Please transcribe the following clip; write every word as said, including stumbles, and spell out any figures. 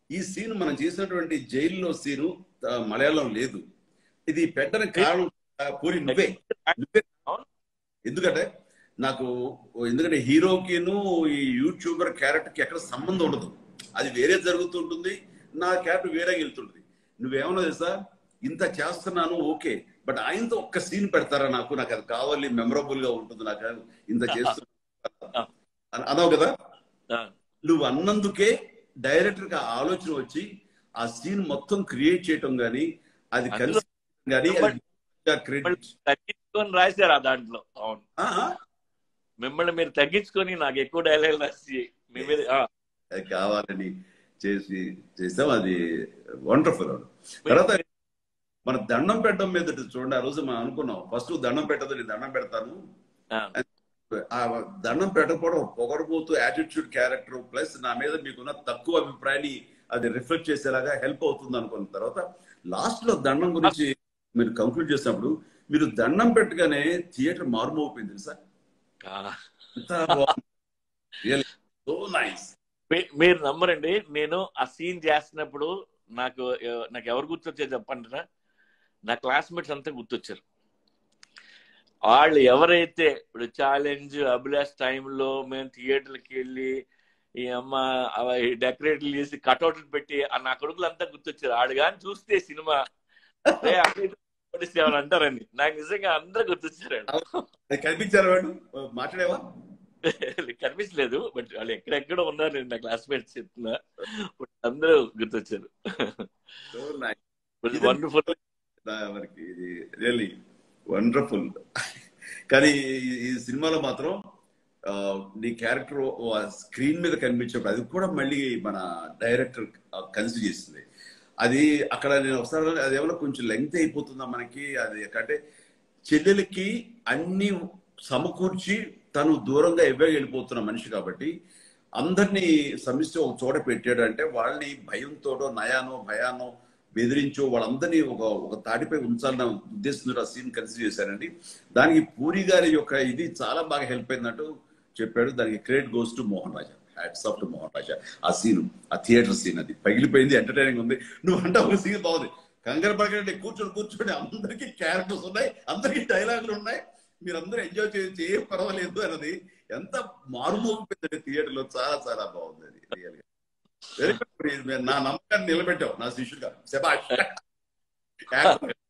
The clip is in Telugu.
ఈ సీన్ మనం చేసినటువంటి జైల్లో సీను మలయాళం లేదు. ఇది పెట్టని కారణం పూరి నువ్వే నువ్వే ఎందుకంటే నాకు ఎందుకంటే హీరోకిను ఈ యూట్యూబర్ క్యారెక్టర్కి ఎక్కడ సంబంధం ఉండదు. అది వేరే జరుగుతుంటుంది, నా క్యారెక్టర్ వేరే వెళ్తుంటుంది. నువ్వేమన్నా తెలుసా, ఇంత చేస్తున్నాను ఓకే, బట్ ఆయనతో ఒక్క సీన్ పెడతారా నాకు, నాకు అది కావాలి, మెమరబుల్ గా ఉంటుంది, నాకు ఇంత చేస్తున్నా అన్నావు కదా. నువ్వు అన్నందుకే డైరెక్టర్ కి ఆలోచన వచ్చి ఆ సీన్ మొత్తం క్రియేట్ చేయటం గానీ అది కలిసి కానీ తగ్గించుకొని రాశారు దాంట్లో. అవును, మిమ్మల్ని మీరు తగ్గించుకొని నాకు ఎక్కువ డైలాగ్ రాసి అది కావాలని చేసి చేసాం. అది వండర్ఫుల్. తర్వాత మన దండం పెట్టడం మీద చూడండి, ఆ రోజు మనం అనుకున్నాం ఫస్ట్ దండం పెట్టదు, నేను దండం పెడతాను. ఆ దండం పెట్టకపోవడం పొగరబోతూ యాటిట్యూడ్ క్యారెక్టర్ ప్లస్ నా మీద మీకున్న తక్కువ అభిప్రాయాన్ని అది రిఫ్లెక్ట్ చేసేలాగా హెల్ప్ అవుతుంది అనుకున్న తర్వాత లాస్ట్ లో దండం గురించి మీరు కంక్లూడ్ చేసినప్పుడు మీరు దండం పెట్టగానే థియేటర్ మారుమోపోయింది సార్. మీరు నమ్మరండి, నేను ఆ సీన్ చేస్తున్నప్పుడు నాకు నాకు ఎవరు గుర్తొచ్చారు చెప్పండి, నా క్లాస్మేట్స్ అంతా గుర్తొచ్చారు. వాళ్ళు ఎవరైతే ఇప్పుడు ఛాలెంజ్ అభిలాష్ టైంలో మేము థియేటర్కి వెళ్ళి ఈ అమ్మ డెకరేట్లు చేసి కటౌట్లు పెట్టి నా కొడుకులు అంతా గుర్తొచ్చారు. ఆడు కానీ చూస్తే సినిమా ఏమని అంటారండి, నాకు నిజంగా అందరూ గుర్తొచ్చారు. కనిపించారు వాడు మాట్లాడేవా కనిపించలేదు, బట్ వాళ్ళు ఎక్కడెక్కడ ఉన్నారు నా క్లాస్మేట్స్ చెప్తున్నా, అందరూ గుర్తొచ్చారు. వండర్ఫుల్, ఇది రియల్లీ వండర్ఫుల్. కానీ ఈ సినిమాలో మాత్రం నీ క్యారెక్టర్ స్క్రీన్ మీద కనిపించినప్పుడు అది కూడా మళ్ళీ మన డైరెక్టర్ కన్సిడర్ చేస్తుంది. అది అక్కడ నేను ఒకసారి అదేమన్నా కొంచెం లెంగ్త్ అయిపోతుందా మనకి, అది అంటే చెల్లెలకి అన్ని సమకూర్చి తను దూరంగా ఎవ్వే వెళ్ళిపోతున్న మనిషి కాబట్టి అందరినీ సమిష్టి ఒక చోట పెట్టాడు అంటే వాళ్ళని భయంతోటో నయానో భయానో బెదిరించో వాళ్ళందరినీ ఒక ఒక తాటిపై ఉంచాలన్న ఉద్దేశంతో ఆ సీన్ కన్సిడర్ చేశారండి. దానికి పూరి గారి యొక్క ఇది చాలా బాగా హెల్ప్ అయిందంటూ చెప్పాడు. దానికి credit goes to Mohan Raja, hats off to Mohan Raja. ఆ సీన్, ఆ థియేటర్ సీన్ అది పగిలిపోయింది, ఎంటర్టైనింగ్ ఉంది. నువ్వు అంటే ఒక సీన్ బాగుంది, కంగారు పడకండి, కూర్చొని కూర్చోండి, అందరికీ క్యారెక్టర్స్ ఉన్నాయి, అందరికీ డైలాగులు ఉన్నాయి, మీరందరూ ఎంజాయ్ చేయొచ్చు, ఏం పర్వాలేదు అన్నది ఎంత మారుమోగిపోయిందండి థియేటర్ లో. చాలా చాలా బాగుంది అది రియల్ గా. వెరీ గుడ్, నా నమ్మకాన్ని నిలబెట్టావు నా శిష్యుగా, శభాష్.